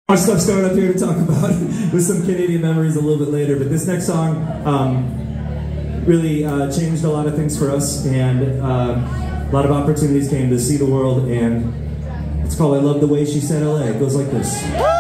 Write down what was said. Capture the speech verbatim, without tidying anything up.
Our stuff coming up here to talk about with some Canadian memories a little bit later, but this next song um, really uh, changed a lot of things for us, and uh, a lot of opportunities came to see the world, and it's called I Love the Way She Said L A. It goes like this.